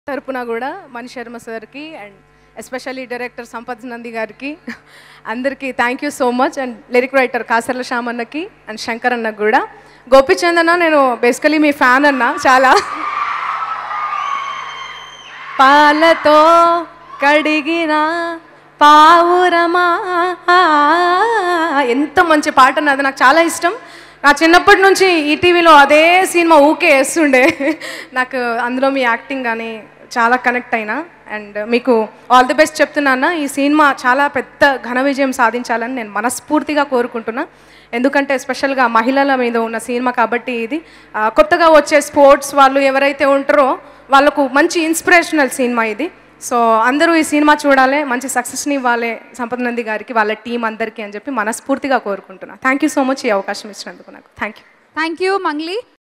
తరపున కూడా మణి శర్మ సార్కి and especially director Sampath Nandi గారికి అందరికీ thank you so much. And lyric writer Kasarla Shyam అన్నకి అండ్ శంకర్ అన్నకు కూడా. గోపిచంద్ అన్న నేను బేసికలీ మీ ఫ్యాన్ అన్న చాలా. పాలతో కడిగిన పావురమా ఎంత మంచి పాట అన్నది, నాకు చాలా ఇష్టం. నా చిన్నప్పటి నుంచి ఈటీవీలో అదే సినిమా ఊకే వేస్తుండే. నాకు అందులో మీ యాక్టింగ్ కానీ చాలా కనెక్ట్ అయినా. అండ్ మీకు ఆల్ ది బెస్ట్ చెప్తున్నా. ఈ సినిమా చాలా పెద్ద ఘన విజయం సాధించాలని నేను మనస్ఫూర్తిగా కోరుకుంటున్నా. ఎందుకంటే స్పెషల్గా మహిళల మీద ఉన్న సినిమా కాబట్టి ఇది కొత్తగా వచ్చే స్పోర్ట్స్ వాళ్ళు ఎవరైతే ఉంటారో వాళ్ళకు మంచి ఇన్స్పిరేషనల్ సినిమా ఇది. సో అందరూ ఈ సినిమా చూడాలి, మంచి సక్సెస్ని ఇవ్వాలి సంపత్ నంది గారికి, వాళ్ళ టీం అందరికీ అని చెప్పి మనస్ఫూర్తిగా కోరుకుంటున్నాను. థ్యాంక్ యూ సో మచ్ ఈ అవకాశం ఇచ్చినందుకు నాకు. Thank you. Thank you Mangli.